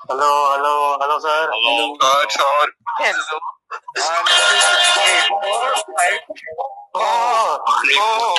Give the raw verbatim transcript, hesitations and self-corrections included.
Hello, hello, hello, sir. Hello, God, sir. Hello. One, two, three, four, five. Oh, oh,